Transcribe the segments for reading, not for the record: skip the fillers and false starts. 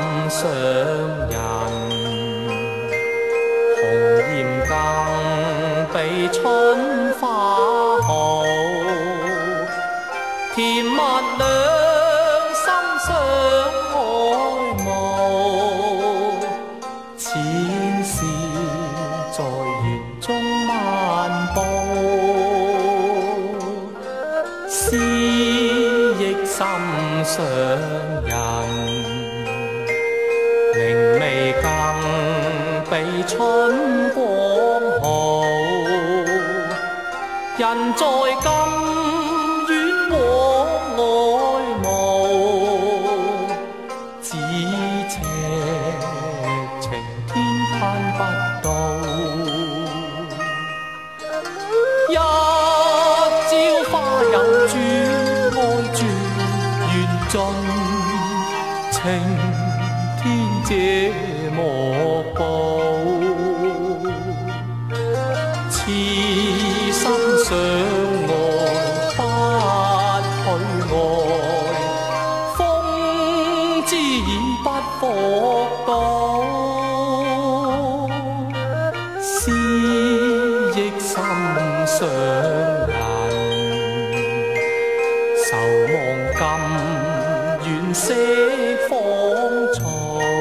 上人，红艳更比春花好，甜蜜两心相爱慕，浅笑在园中漫步，思忆心上人，明媚更比春光好，人在今远往外慕，只赤情天攀不到，一朝花有主，爱绝缘尽，情天这莫报，痴心相爱不许爱，风知已不复到，思忆心上人，愁望今远色芳草，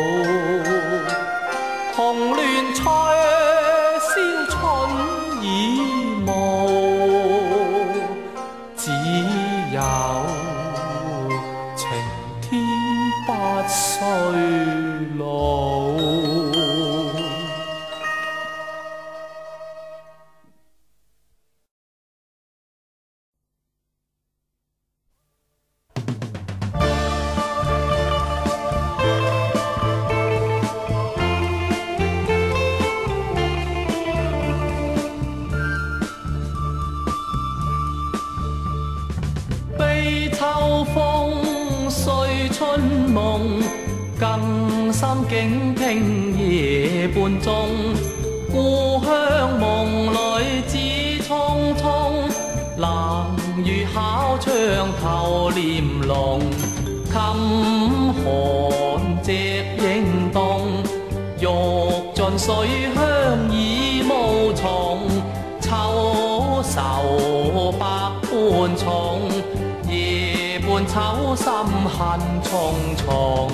红鸾翠宵春已暮，只有情天不衰老。悲秋风碎春梦，更深警听夜半钟。故乡梦里只匆匆，冷雨敲窗透帘笼。衾寒夕影动，欲尽水乡已无从。秋愁百般重，夜半秋心恨重重。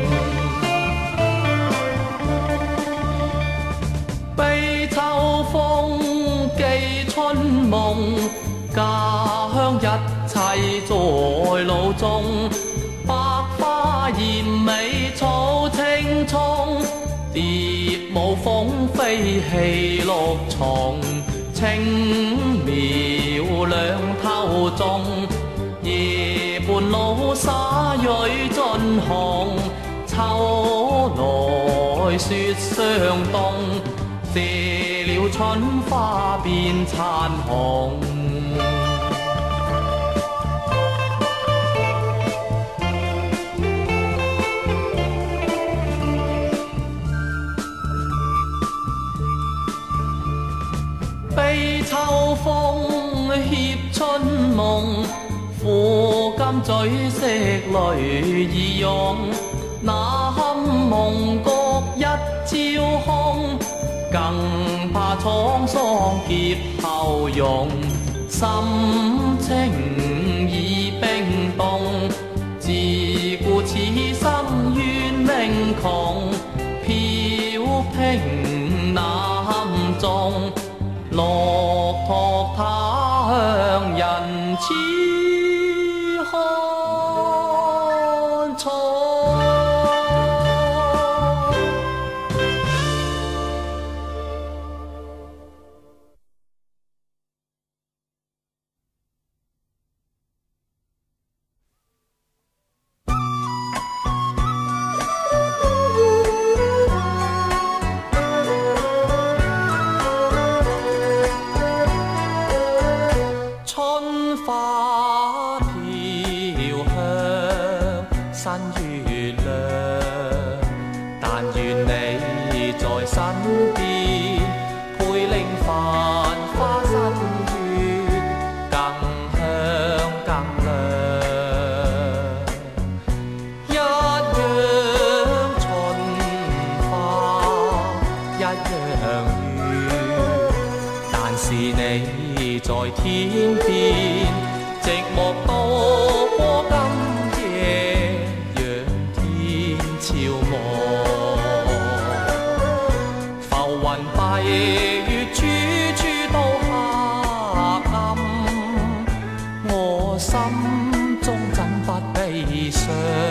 悲秋风寄春梦，家乡一切在路中。百花艳美草青葱，蝶舞凤飞戏六重。青苗两头种，夜半老洒蕊尽红。秋来雪霜冻，谢了春花变残红。悲秋风挟春梦，苦今嘴色泪已涌。那堪梦觉一朝空，更怕沧桑劫后容。心情已冰冻，自顾此生怨命穷。飘萍南中，落拓他乡人似寒松。春花飘香新月亮，但愿你在身邊，陪令繁花新月更香更亮。一樣在天邊，寂寞多過今夜，讓天照我。浮雲蔽月，處處都黑暗，我心中怎不悲傷？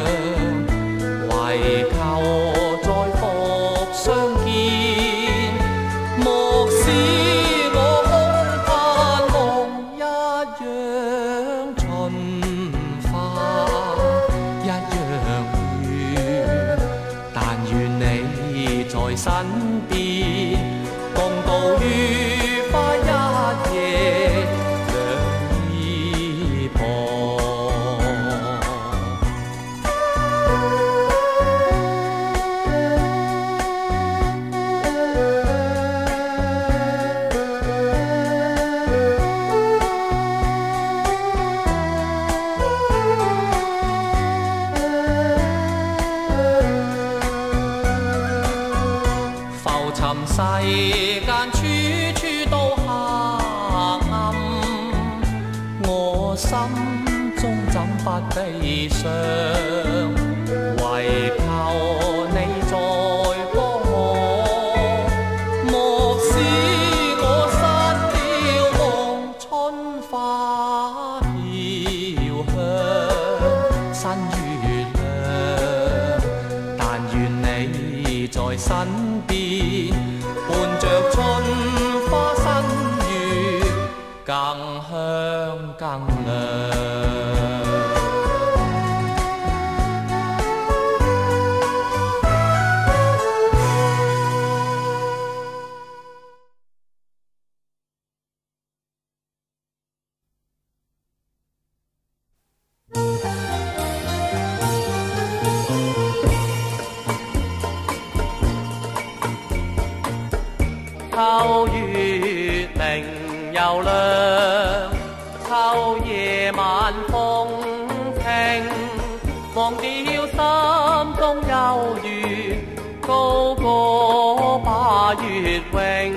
唯求再復相見，莫使我空盼夢一樣春花，一樣遠。但願你在身邊，共度愉快一夜，兩依傍。世間處處都黑暗，我心中怎不悲傷？唯求你再幫我，莫使我失了夢。春花飄香，新月亮，但願你在身邊，伴着春花新月，更香更亮。秋月明又亮，秋夜晚風清，忘掉心中幽怨，高歌把月詠。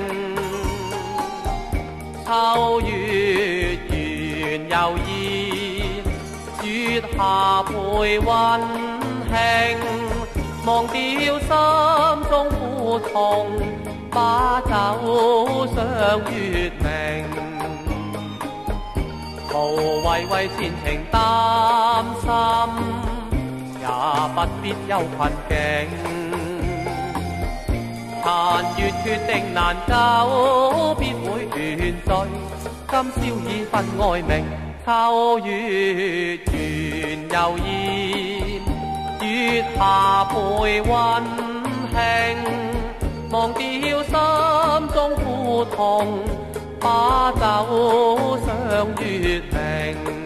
秋月圓又熱，月下配溫馨，忘掉心中苦痛，把酒賞月明。無謂為前程擔心，也不必憂困境。殘月決定難久，必會斷聚。今宵已分愛明，秋月圓又熱，月下配溫馨。忘掉心中苦痛，把酒賞月明。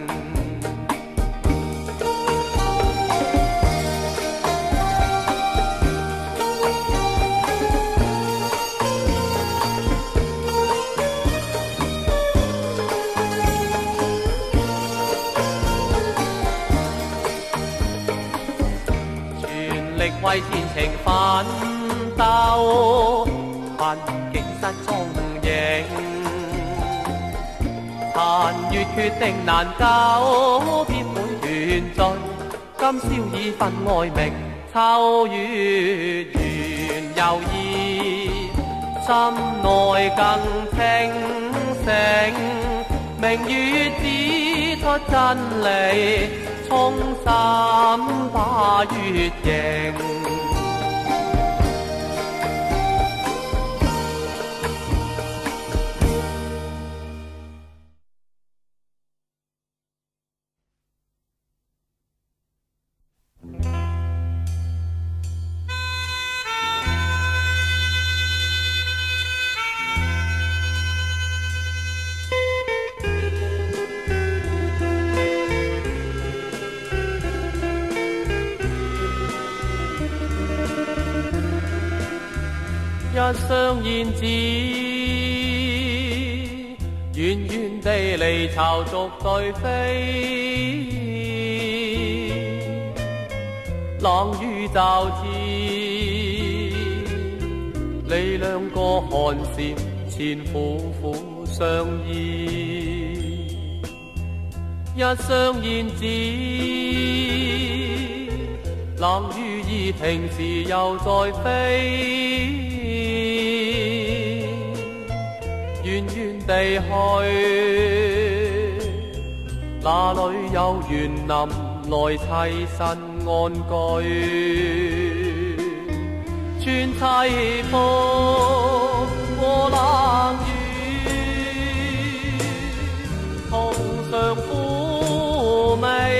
全力為前程奮鬥，困境失蹤影。殘月決定難久，必會斷聚。今宵已分愛明，秋月圓又熱，心內更清醒。明月指出真理，衷心把月迎。一雙燕子，遠遠地離巢逐對飛，冷雨驟至，你兩個寒蟬前苦苦相依。 一雙燕子，冷雨已停時又再飛，遠遠地去，哪裏有園林來棲身安居？穿西風過冷雨，同上嫵媚。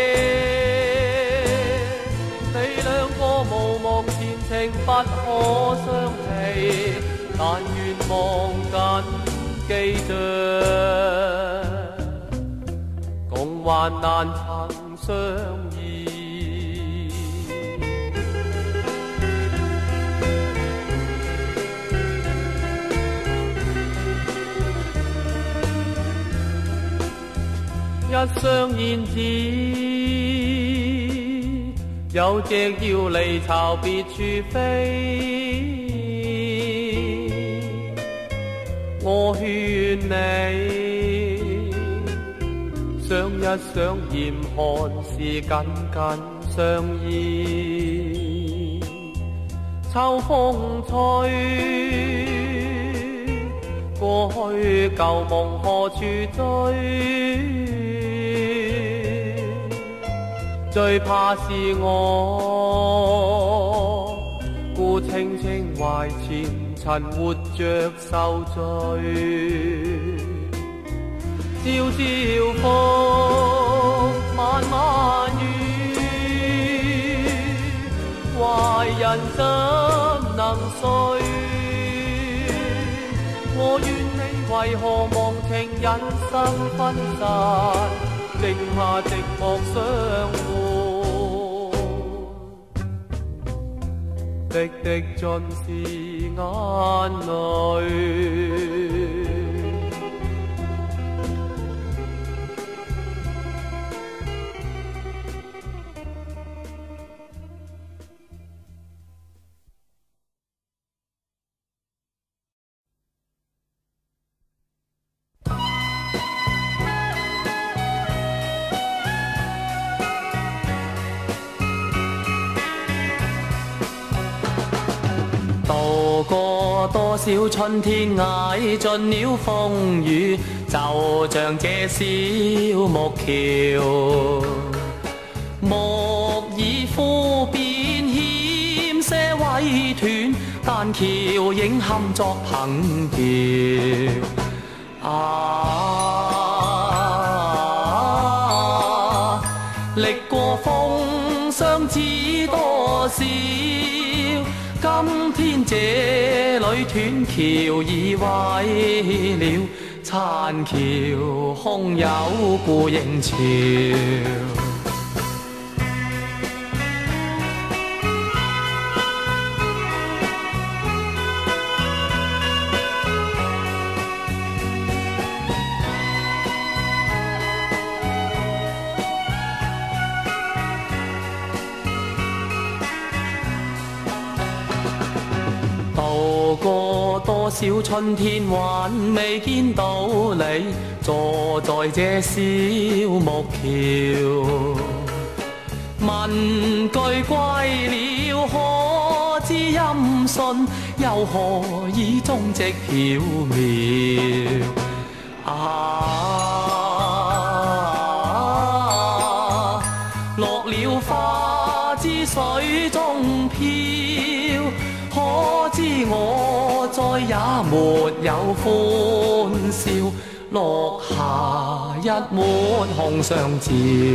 你兩個無望前程不可相棄，但願望緊記着，共患難曾相依。一雙燕子，有隻要離巢別處飛。我勸你，想一想嚴寒時緊緊相依。秋風吹，過去舊夢何處追？最怕是我故清清懷前塵，活着受罪。朝朝風，晚晚雨，懷人怎能睡？我怨你為何忘情人生分散，剩下寂寞相伴，滴滴盡是眼淚。渡過多少春天，捱盡了風雨，就像這小木橋，木已枯變欠些委斷，但橋仍堪作憑橋。歷過風霜知多少，今天這裏斷橋已毀了，殘橋空有故人潮。渡過多少春天，還未見到你坐在這小木橋。問句歸了，可知音訊，又何以蹤跡飄渺？落了花枝水中飄，可知我再也沒有歡笑，落下一抹空相照。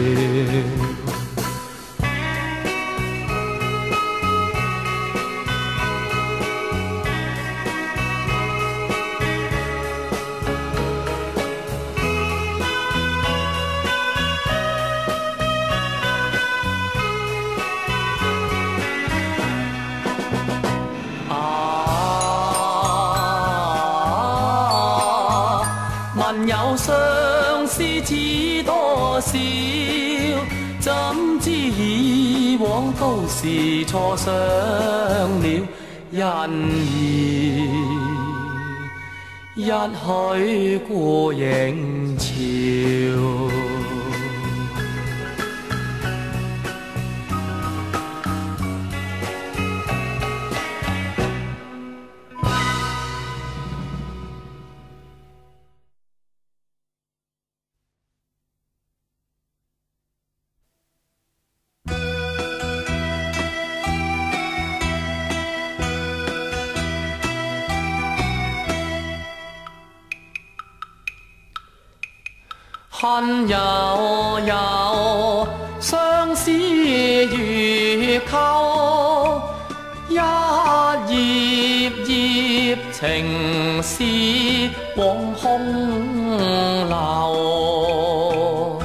問有相思知多少，怎知以往都是錯上了，因而一去孤影潮。 恨悠悠，相思如钩，一页页情丝往空流。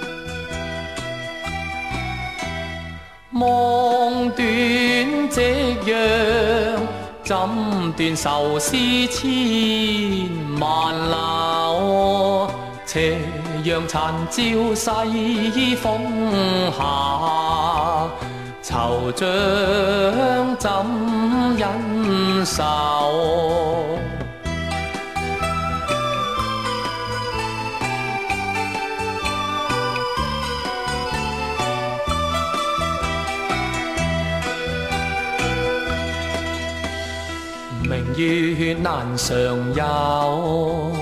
望断夕阳，怎断愁思千万缕。斜阳残照西风下，惆怅怎忍受？明月难常有，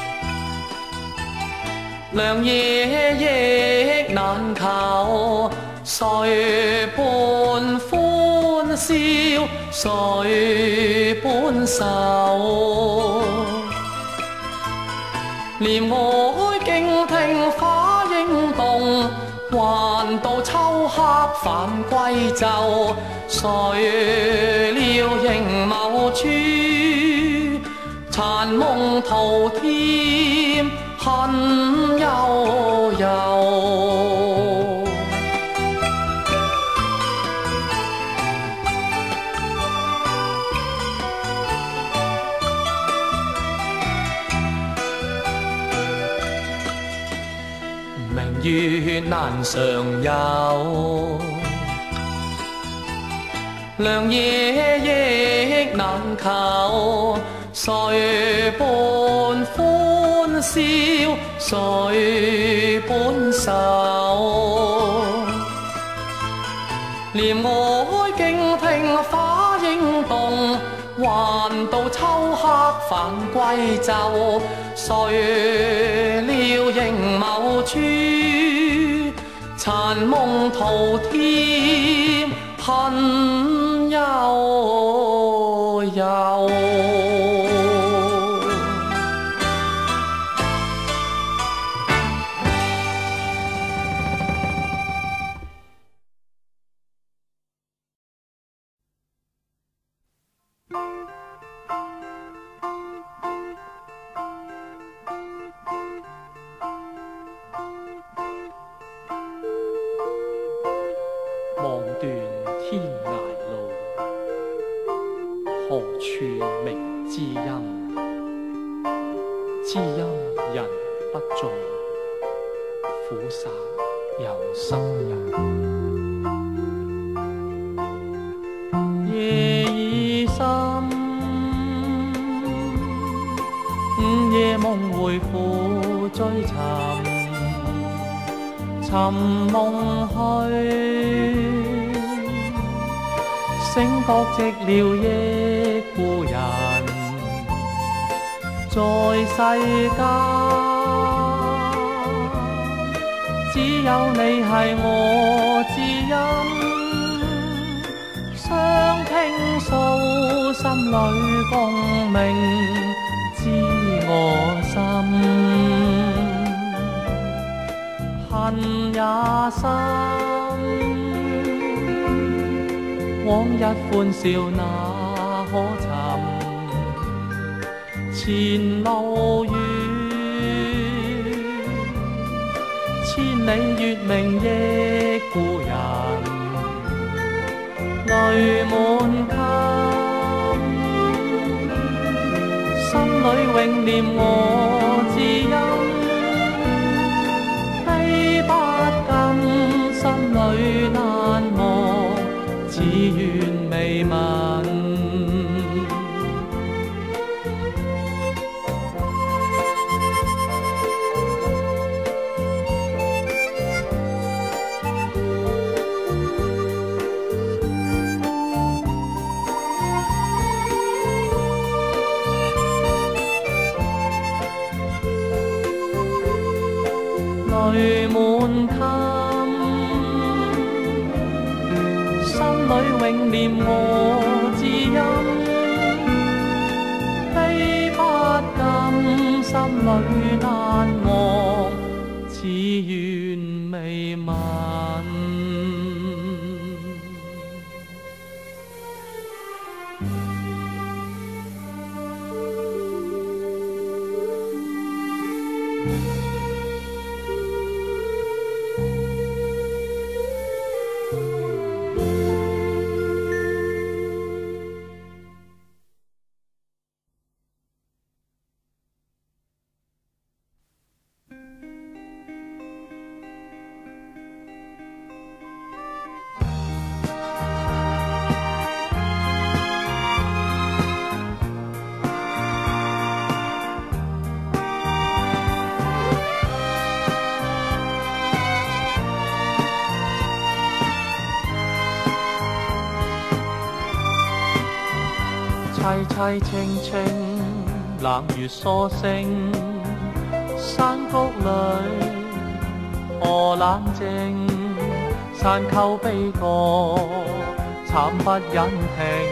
良夜亦难求。谁伴欢笑，谁伴愁？帘外静听花应动，还道秋黑返归骤。谁料凝眸处，残梦徒添恨悠悠。明月难常有，良夜亦难求。谁伴欢笑，谁伴愁？帘外静听花应动，还道秋黑返归骤。谁料凝眸处，残梦徒添恨悠悠。望断天涯路，何處明知音？知音人不眾，苦殺有心人。夜已深，午夜夢回復追尋，尋夢去。醒覺寂寥憶故人，在世間只有你係我知音，相傾訴心裏共鳴，知我心，恨也深。往日歡笑那可尋，前路遠，千里月明憶故人，淚滿襟，心裏永念我知音，悲不禁，心裏難忘。只願未聞，淚滿襟。心裏永念我知音，悲不禁，心裏難忘，只願未泯。凄凄清清，冷月疏聲，山谷裏何冷靜？山溝悲歌，慘不忍聽。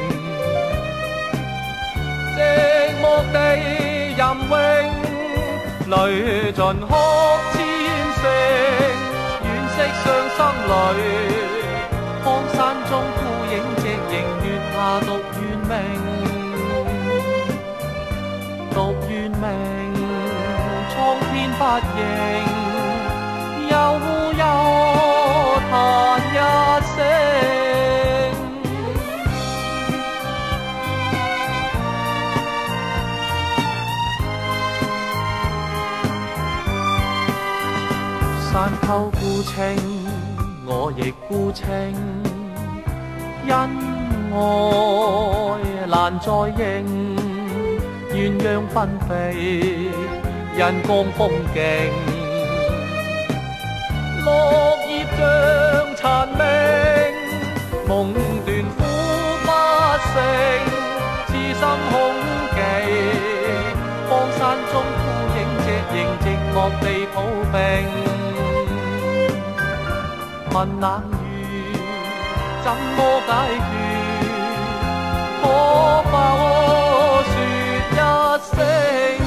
寂寞地吟詠，淚盡哭千聲，惋惜傷心裏，荒山中孤影隻影，月下獨怨命。獨怨命，蒼天不應，悠悠嘆一聲。山溝孤清，我亦孤清，因愛難再認。鴛鴦紛飛，人光風勁，落葉像殘命，夢斷呼不醒，痴心恐懼，荒山中孤影隻影，寂寞地抱冰。問冷雨怎麼解決？可否說一聲？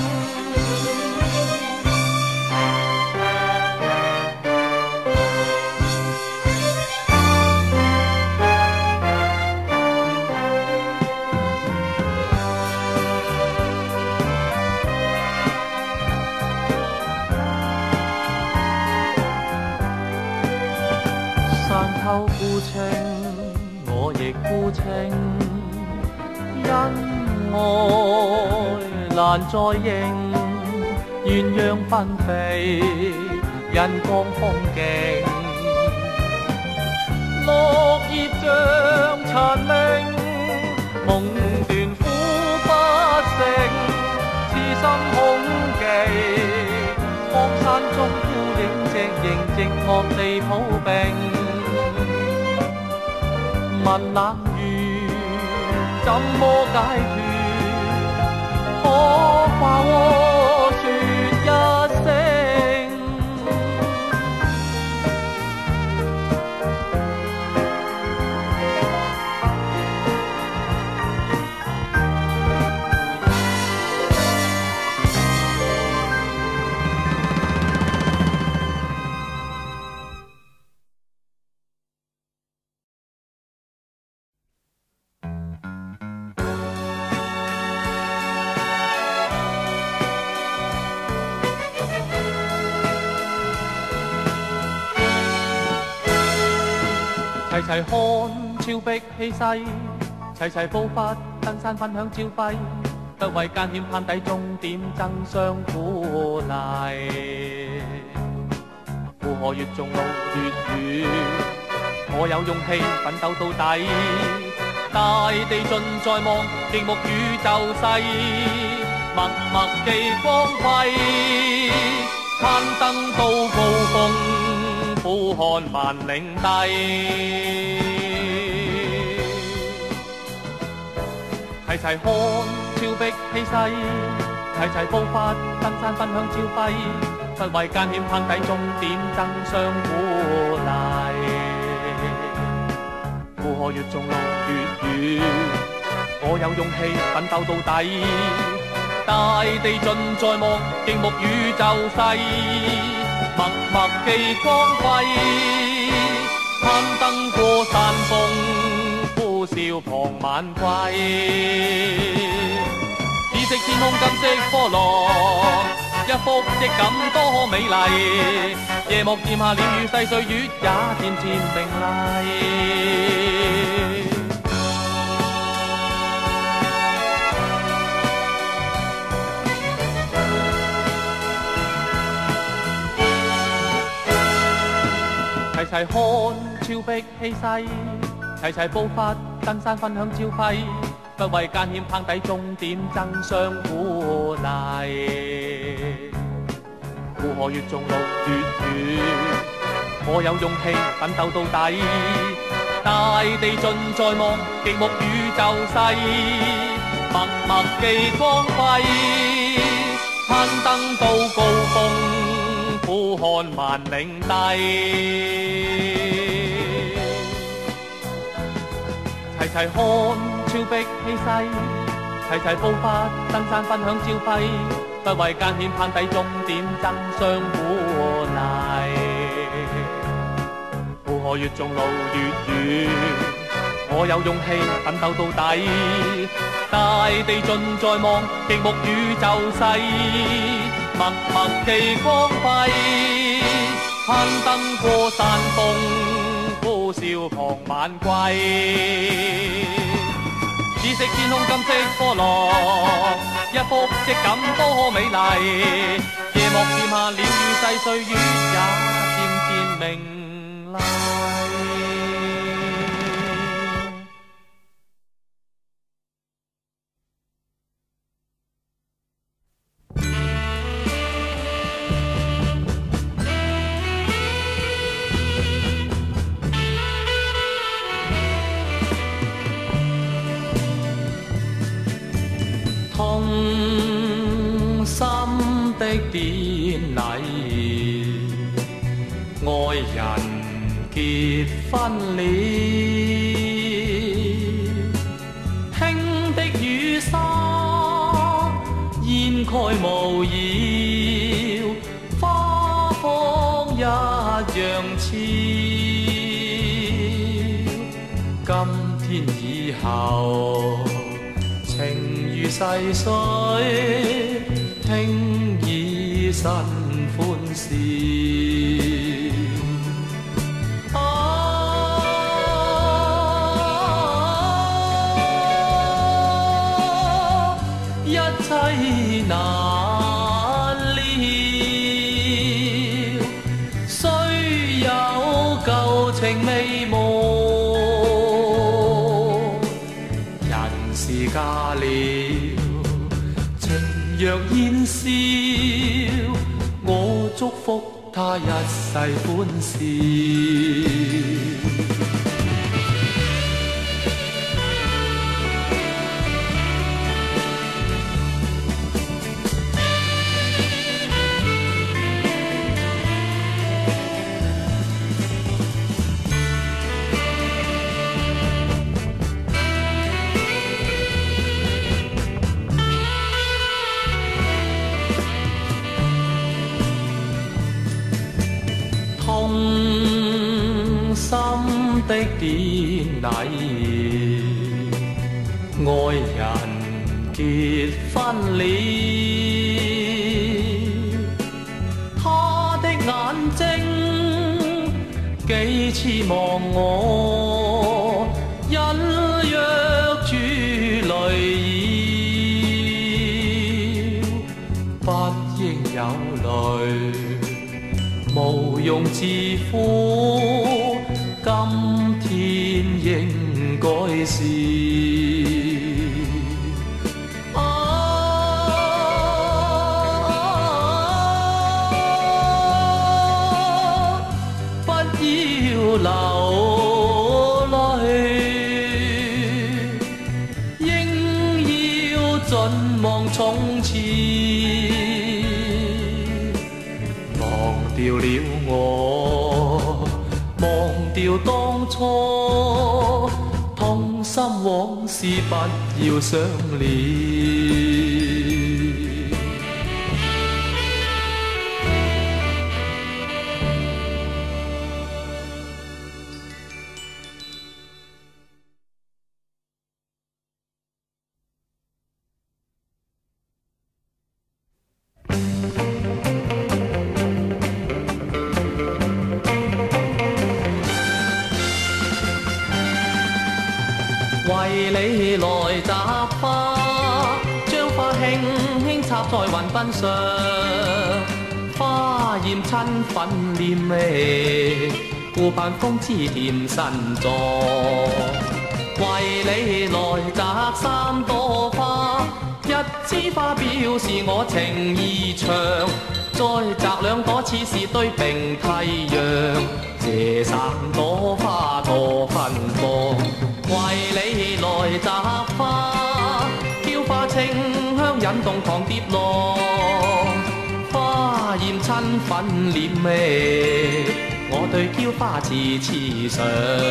山溝孤清，我亦孤清，因愛難再認，鴛鴦紛飛，人光風勁，落葉像殘命，夢斷呼不醒，痴心恐懼，荒山中孤影隻影，寂寞地抱冰。問冷雨怎麼解決？可否說一聲？齊齊看峭壁氣勢，齊齊步伐登山分享朝暉，不為艱險攀抵終點爭相鼓勵。負荷越重路越遠，我有勇氣奮鬥到底。大地盡在望，極目宇宙細，默默記光輝，攀登到高峰。俯瞰萬嶺帝，齊齊看峭壁氣勢，齊齊步伐登山分享朝暉，不為艱險攀抵終點爭相鼓勵。負荷越重路越遠，我有勇氣奮鬥到底。大地盡在望，極目宇宙細。 默默記光輝，攀登過山峰，呼嘯傍晚歸。紫色天空，金色波浪，一幅織感多美麗。夜幕漸下，鳥語細碎，月也漸漸明麗。齊齊看峭壁氣勢，齊齊步伐登山分享朝暉，不為艱險攀抵終點爭相鼓勵。負荷越重路越遠，我有勇氣奮鬥到底。大地盡在望，極目宇宙細，默默記光輝，攀登到高峰。俯瞰萬嶺帝，齊齊看峭壁氣勢，齊齊步伐登山分享朝暉，不為艱險攀抵終點爭相鼓勵。負荷越重路越遠，我有勇氣奮鬥到底。大地盡在望，極目宇宙細。默默記光輝，攀登過山峰，呼嘯傍晚歸。紫色天空，金色波浪，一幅織感多美麗。夜幕漸下，鳥語細碎，月也漸漸明麗。痛心的典禮，愛人結婚了，輕的雨紗煙蓋無擾，花芳一樣俏。今天以後情如逝水，聽已新歡笑。一切難料，雖有舊情未忘。嫁了，情若煙消，我祝福他一世歡笑。痛心的典禮，愛人結婚了，他的眼睛幾次望我，隱約住淚意，不應有淚。無用自負，今天應該是不要流淚，應要盡忘從前。掉了我，忘掉當初，痛心往事不要想了。 來摘花，將花輕輕插在雲鬢上，花艷親粉臉味，顧盼風姿甜神助。為你來摘3朵花，一枝花表示我情意長，再摘2朵似是對並蒂陽。這3朵花多芬芳，為你來摘花，嬌花清香引動狂蝶浪，花艷親粉臉味，我對嬌花痴痴想。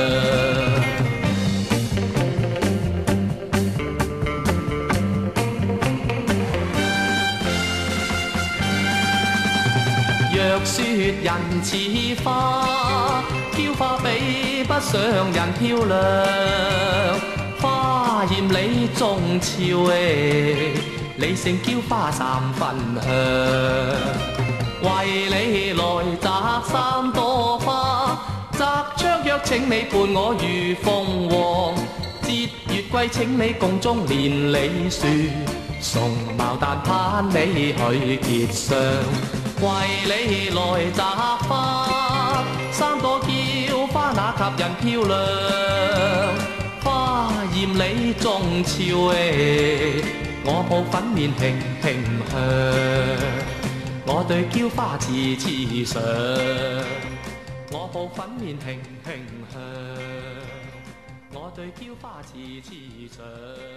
若說人似花，嬌花比不上人漂亮。花艷理中俏你勝嬌花3分香。為你來摘3朵花，摘雀約請你伴我遇鳳凰。節月季請你共鍾連理樹，送牡丹盼你去結霜。為你來摘花，3朵嬌花哪及人漂亮？花艷理中俏我抱粉面輕輕香，我對嬌花痴痴想，我抱粉面輕輕香，我對嬌花痴痴想。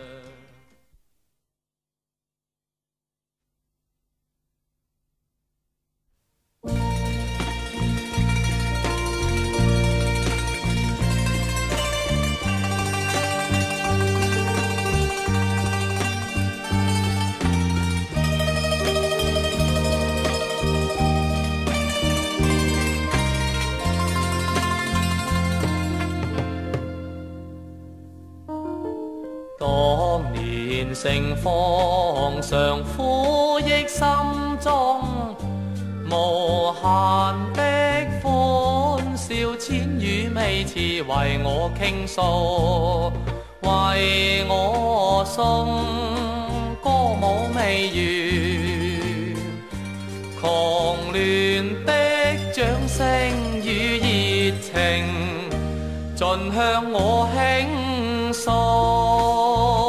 當年盛放常撫憶心中，無限的歡笑，千語未辭為我傾訴，為我送歌舞未完，狂亂的掌聲與熱情，盡向我傾訴。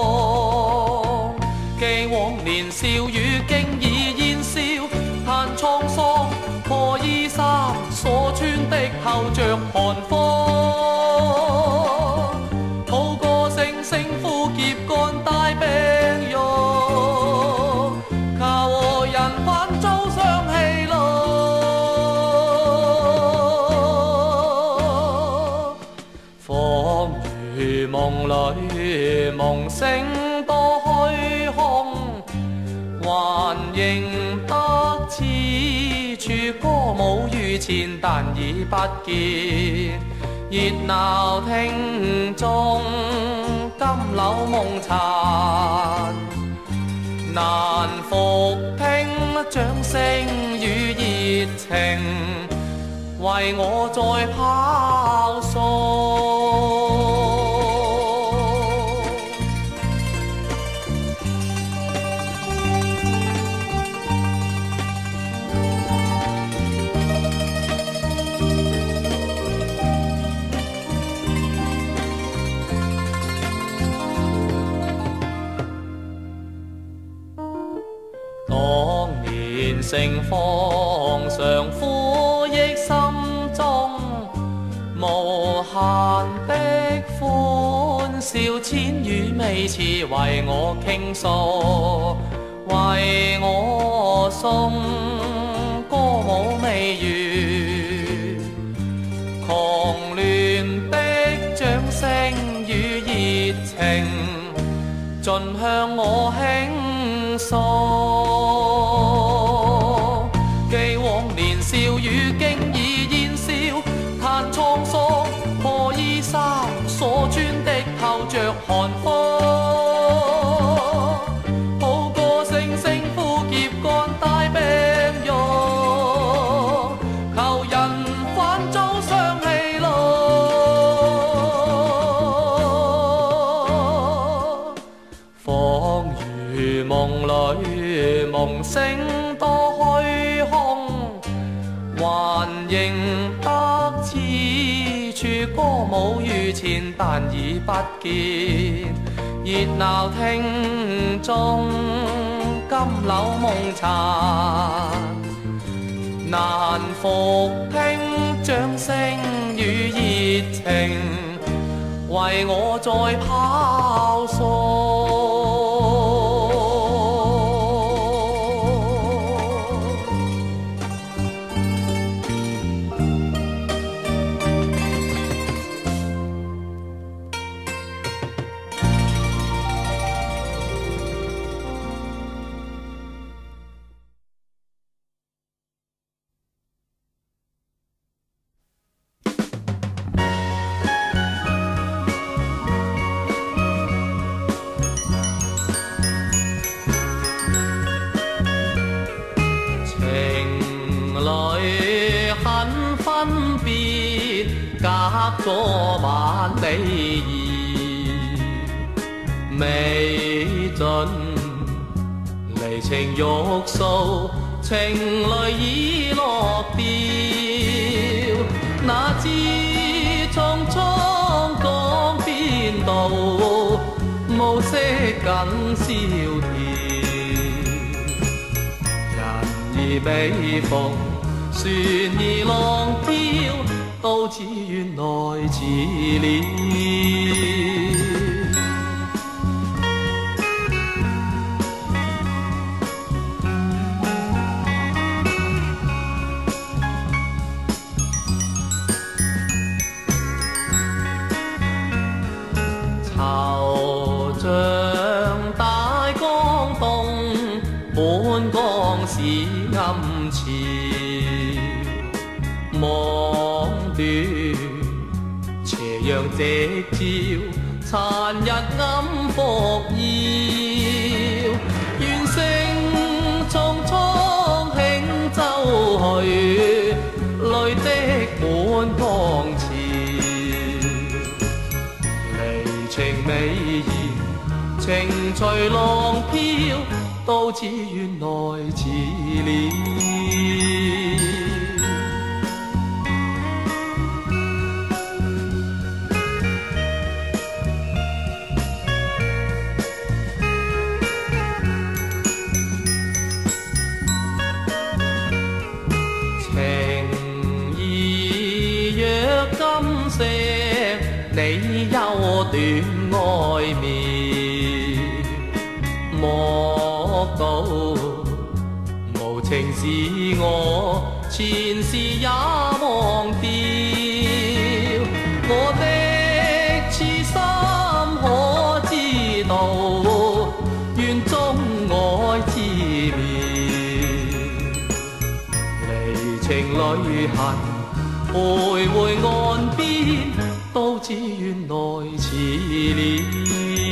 記往年少與經已煙消，嘆滄桑，破衣衫所穿的透着寒風。抱個聲聲枯澀乾帶病肉，靠我人反遭傷氣路。恍如夢裏夢醒多虛空，還認得此處歌舞於前，但已不見熱鬧廳中金柳夢殘，難復聽掌聲與熱情，為我再拋訴。當年盛放常撫憶心中，無限的歡笑，千語未辭為我傾訴，為我送歌舞未完，狂亂的掌聲與熱情，盡向我傾訴。記往年少與經已煙消，嘆滄桑，破衣衫所穿的透着寒風。抱個聲聲枯澀乾帶病肉，求人反遭傷氣路。 恍如夢裏夢醒多虛空，還認得此處歌舞於前，但已不見熱鬧廳中金柳夢殘，難復聽掌聲與熱情，為我再拋鬆。分別隔咗萬里兒，未盡離情欲訴，情淚已落掉。那知匆匆講邊度，暮色更蕭條。人兒未逢，船兒浪飄，都知原來遲了。愁像大江東，本江是暗潮。望斷斜陽夕照，殘日暗復耀。願乘匆匆輕舟去，淚滴滿江潮。離情未言，情隨浪飄，都知原來遲了。你休斷愛面，莫道無情是我前事也忘掉。我的痴心可知道，願中愛之妙。離情淚痕徘徊岸邊，都知原來遲了。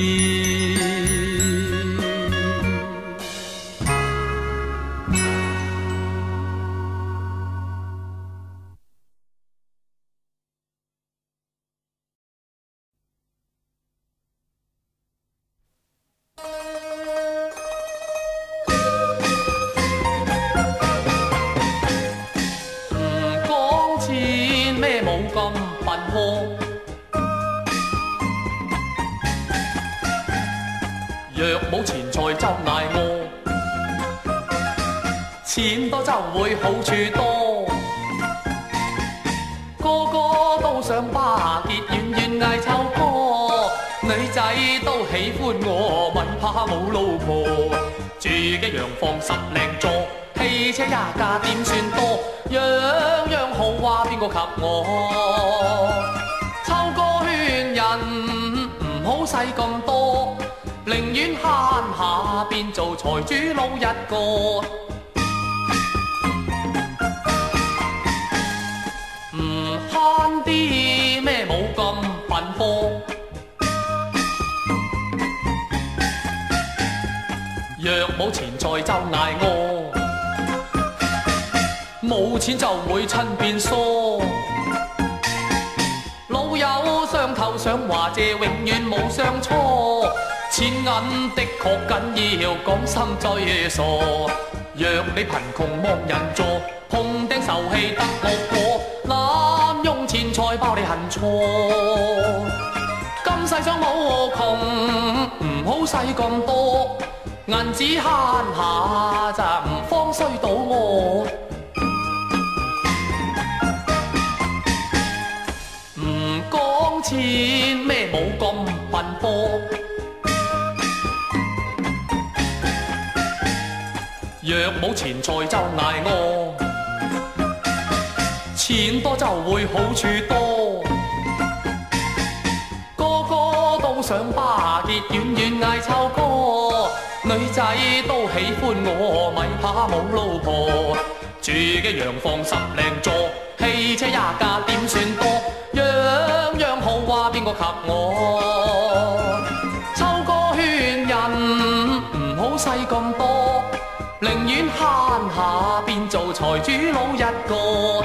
唔講錢咩冇咁笨苛，若冇錢財就捱餓，錢多就會好處多。個個都想巴結，遠遠嗌秋歌。女仔都喜歡我，咪怕冇老婆。住嘅洋房10零座，汽車一架點算多？樣樣豪華邊個及我？秋歌勸人唔好使咁多，寧願慳下變做財主佬一個。唔慳啲咩冇咁笨貨，若冇錢財就捱餓，冇錢就會親變疏。老友相投想話謝，永遠冇相錯。 錢銀的確緊要，講心最傻。若你貧窮望人助，碰釘受氣得惡果，濫用錢財包你恨錯。今世上冇窮，唔好使咁多，銀紙慳下咋，唔慌衰到我。唔講錢咩冇咁笨波。若冇錢財就捱餓，錢多就會好處多。個個都想巴結，遠遠嗌秋歌。女仔都喜歡我，咪怕冇老婆。住嘅洋房10零座，汽車1架點算多？樣樣好話邊個及我？秋歌勸人唔好使咁多。寧願慳下，變做財主佬一個。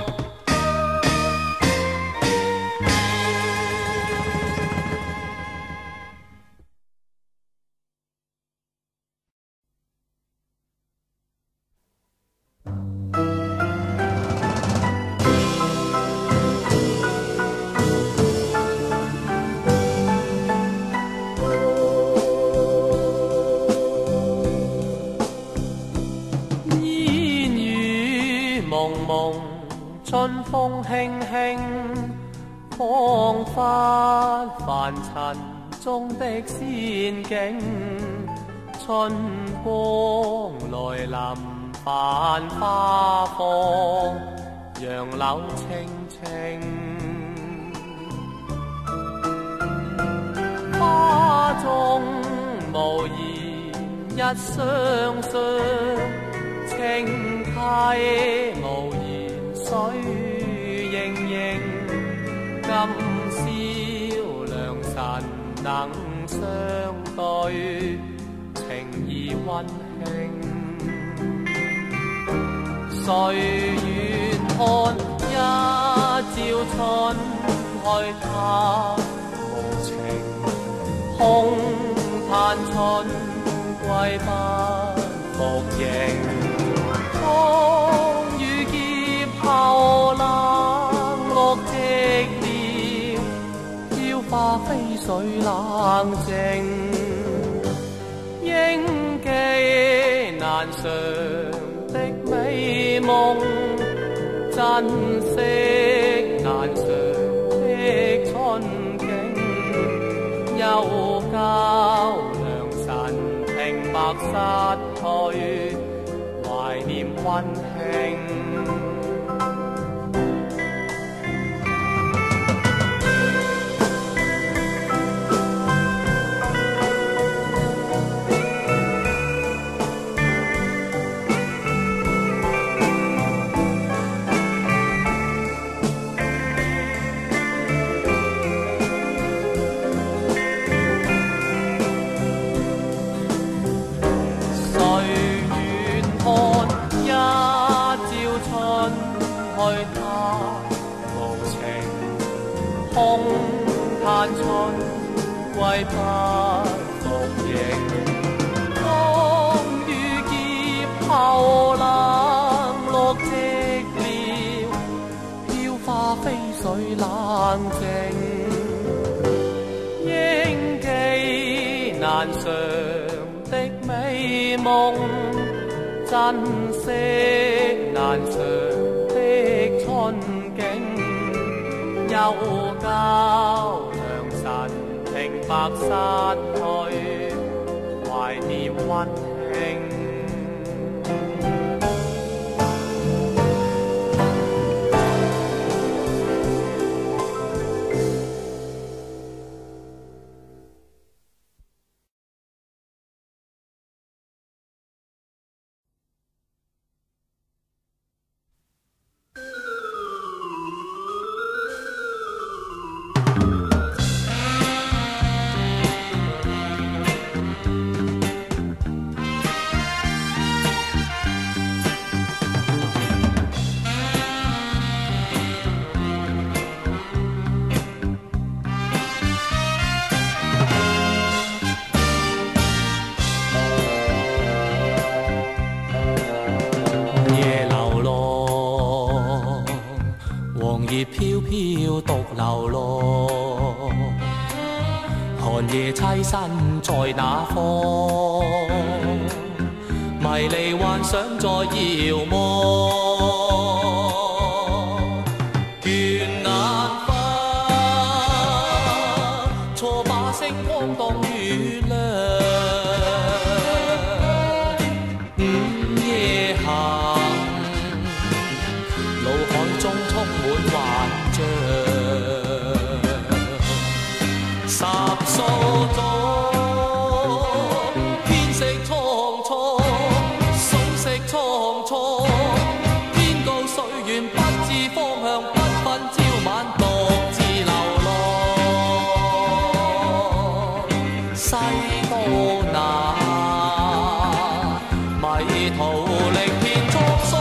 春風輕輕，彷彿凡塵中的仙境。春光來臨，繁花放，楊柳青青。花中無言一雙雙，青溪無言水盈盈，今宵良辰能相對，情意溫馨。誰願看一朝春去他無情，空嘆春歸不復迎。後冷落寂寥，飄花飛水冷靜，應記難償的美夢，珍惜難償的春景，又教良辰平白失去，懷念溫馨。空嘆春歸不復迎，當雨劫後冷落寂寥，飄花飛水冷靜，應記難償的美夢，珍惜難償的春景。又教良辰平白失去，懷念溫馨。 流落，寒夜棲身在那方，迷离幻想在遥望。倦眼花，错把星光當月亮。午夜行，腦海中充滿幻象。十數載，天色蒼蒼，水色蒼蒼，天高水遠，不知方向，不分朝晚，獨自流浪。西到那，迷途歷遍滄桑。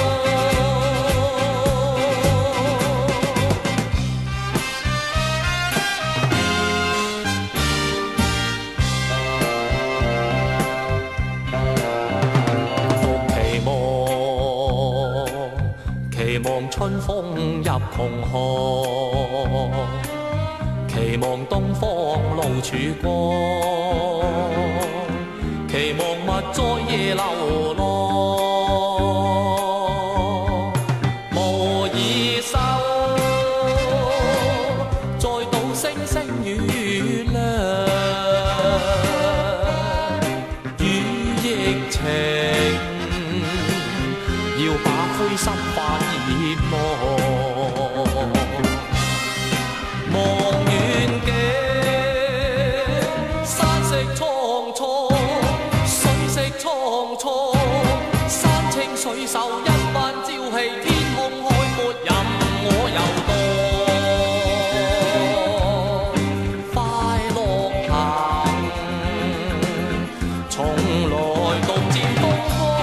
期望春風入窮河，期望東方露曙光，期望勿在夜流浪。無意收，再賭星星與亮，雨亦晴，要把灰心化熱望。望遠景，山色蒼蒼，水色蒼蒼，山清水秀，一番朝氣，天空開闊，任我遊蕩。快樂行，從來獨佔東方。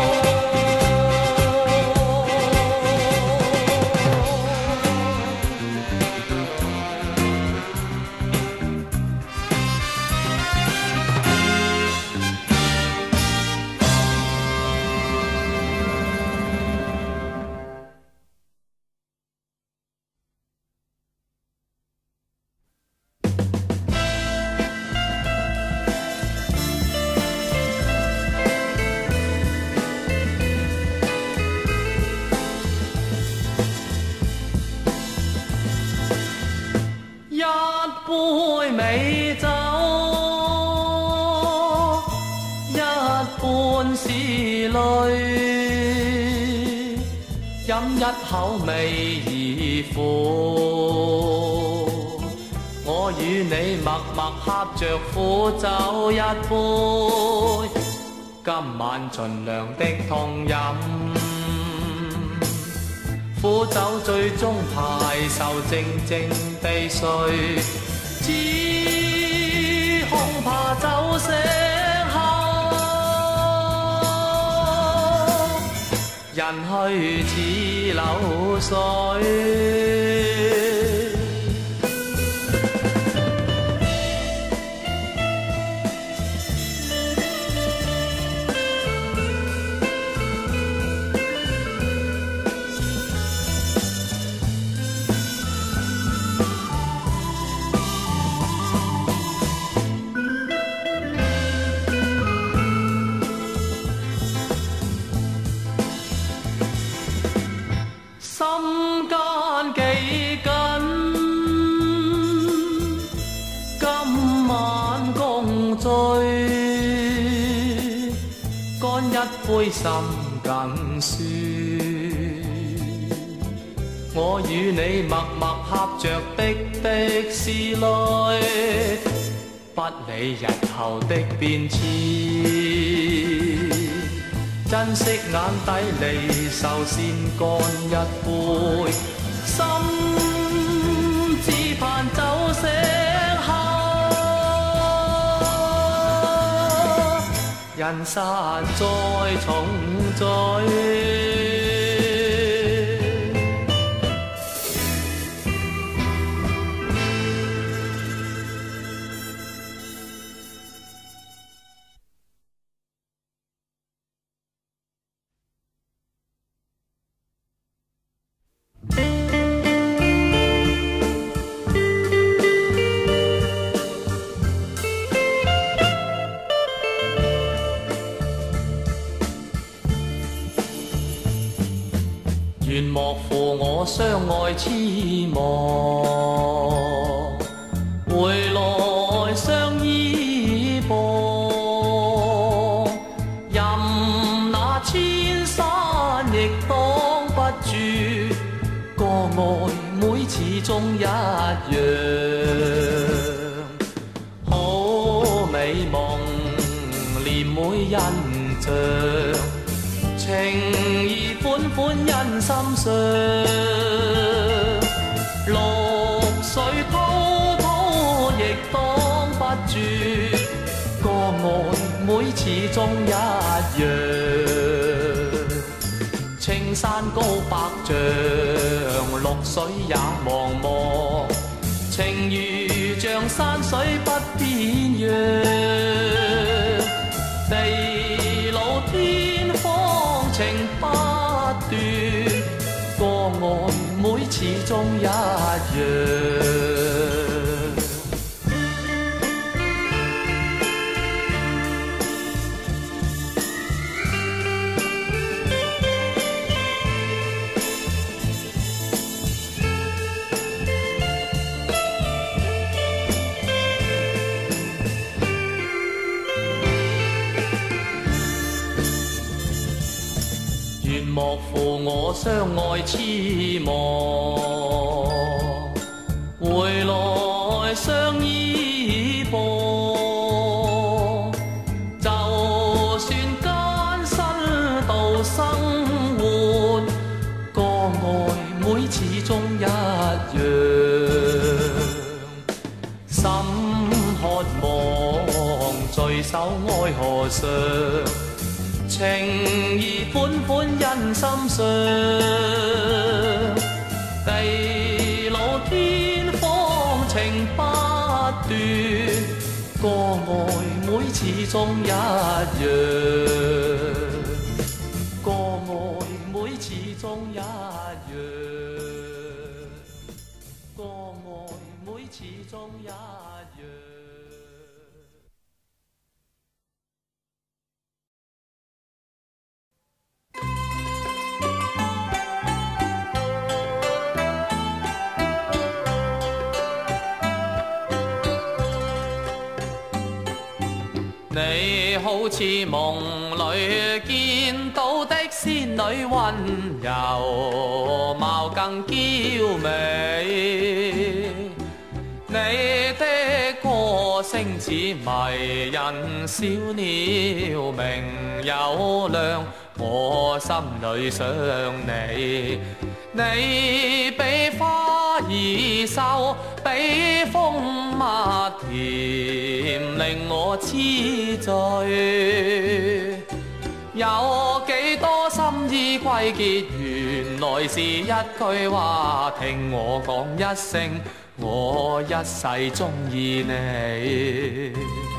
一杯美酒，一半是淚，飲一口味兒苦。我與你默默喝着苦酒一杯，今晚盡量的痛飲。苦酒最終排愁，靜靜地睡，只恐怕酒醒後，人去似流水。心間幾緊，今晚共醉，乾一杯心更酸。我與你默默合着滴滴是淚，不理日後的變遷。珍惜眼底離愁，先乾一杯，心只盼酒醒後，人散再重聚。 願莫負我相愛痴望，回來相依傍，任那千山亦擋不住，個愛妹始終一樣。好美夢念每印象，情意款款印心上，綠水滔滔亦擋不住，個愛妹始終一樣。青山高百丈，綠水也茫茫，情如像山水不變樣，地老天荒情不斷，個愛妹始終一樣。願莫負我相愛痴望，回來相依傍，就算艱辛度生活，個愛妹始終一樣。心渴望聚首愛河上，情意款款印心上，地老天荒情不斷，個愛妹始終一樣，個愛妹始終一樣，個愛妹始終一樣。你好似夢裏見到的仙女溫柔，貌更嬌美。你的歌聲似迷人小鳥鳴又亮，我心裏想你。你比花兒秀，比蜂蜜甜，令我痴醉。有幾多心意歸結，原來是一句話，聽我講一聲，我一世鍾意你。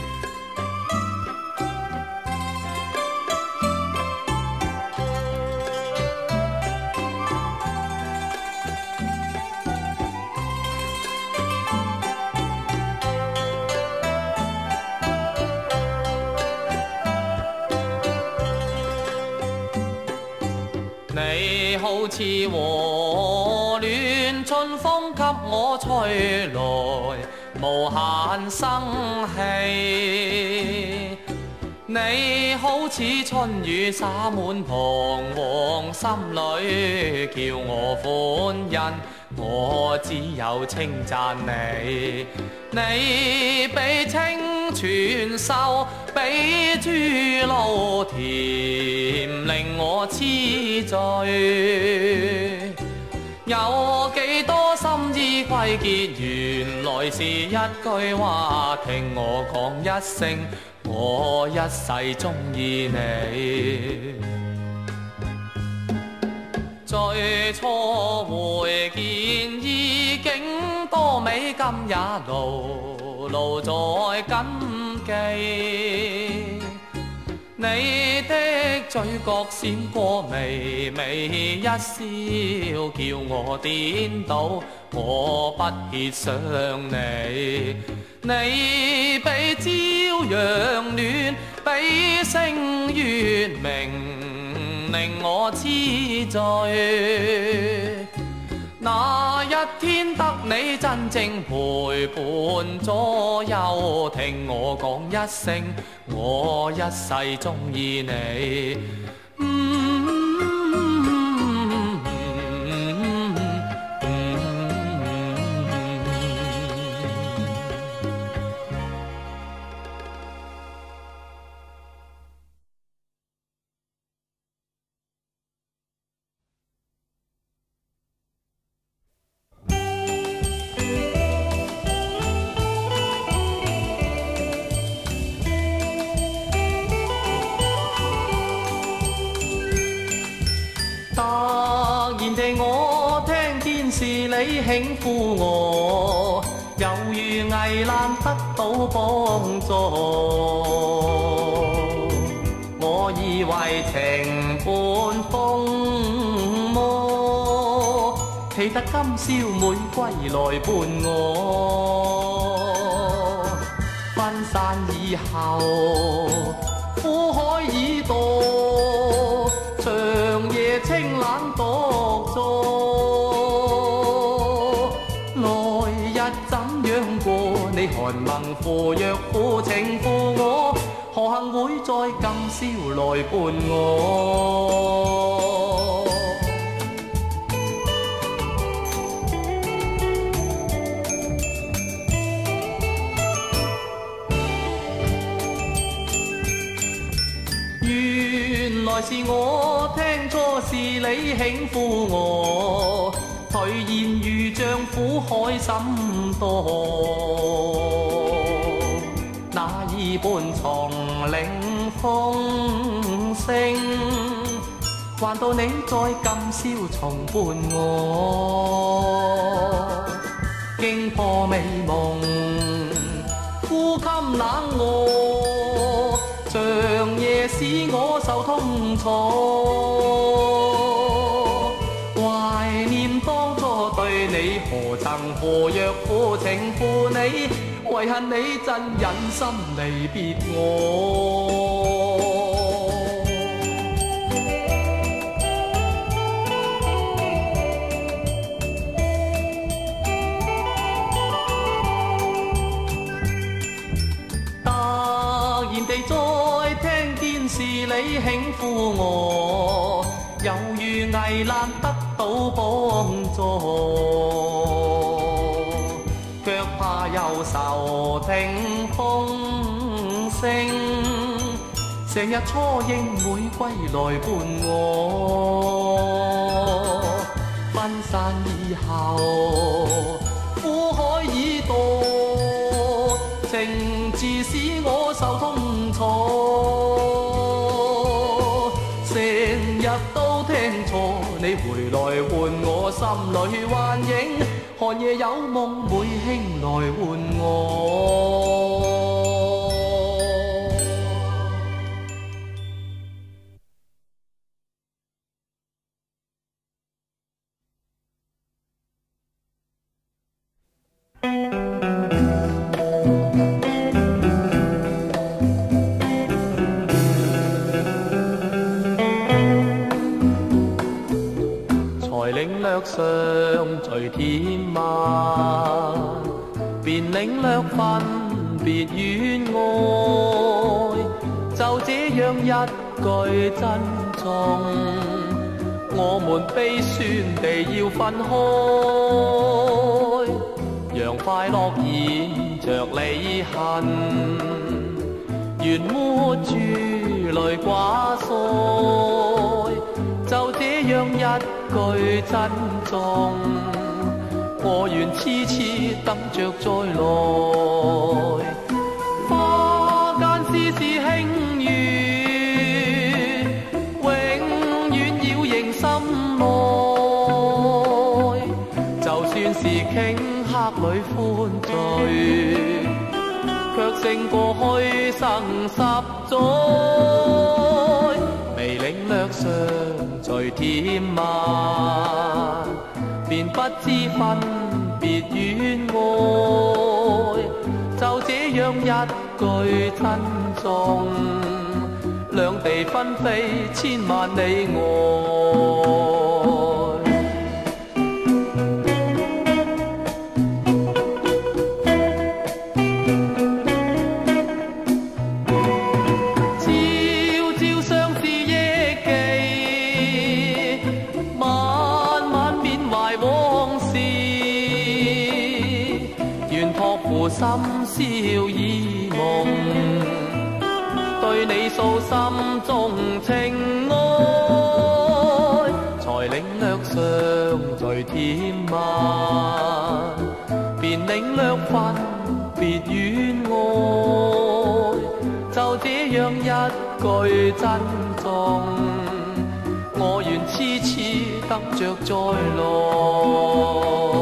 你好似和暖春風給我吹來，無限生氣。你好似春雨灑滿彷徨心裏，叫我歡欣，我只有稱讚你。你比清泉秀，比珠露甜，令我痴醉。有幾多心意歸結，原來是一句話，聽我講一聲，我一世鍾意你。最初會見意境多美，今也牢在謹記。你的嘴角閃過微微一笑，叫我顛倒，我不歇想你。你比朝陽暖，比星月明， 令我痴醉。那一天得你真正陪伴左右，聽我講一聲，我一世鍾意你。我聽見是你輕呼我，猶如危難得到幫助。我以為情伴風魔，豈得今宵每歸來伴我。分散以後，苦海已墮，長夜清冷獨坐。來日怎樣過？你寒盟扶若負情負我，何幸會在今宵來伴我？原來是我聽錯，是你輕負我，頹言如像苦海深多。那二半松嶺風聲，還到你在今宵重伴我。經破美夢，呼吸冷我，長夜使我受痛楚。懷念當初對你何曾扶若負情負你，遺恨你真忍心離別我。突然地再聽見是你輕負我，猶如危難得到幫助。卻怕憂愁聽風聲，成日初應會歸來伴我。分散以後，苦海已墮，情字使我受痛楚。成日都聽錯，你回來喚我心裏幻影，寒夜有夢會輕來喚我。領略上最甜蜜，便領略分別與愛，就這樣一句珍重，我們悲酸地要分開，讓快樂染着離恨，願抹住淚掛腮，就這樣一句珍重，我願痴痴等着再來。花間絲絲輕語，永遠要認心內。就算是頃刻裏歡醉，卻勝過去生十載。未領略上最甜蜜，便不知分別與愛，就這樣一句珍重，兩兩地紛飛千萬里外。深宵已夢，對你訴心中情愛，才領略相聚甜蜜，便領略分別遠愛。就這樣一句珍重，我願痴痴得着再來。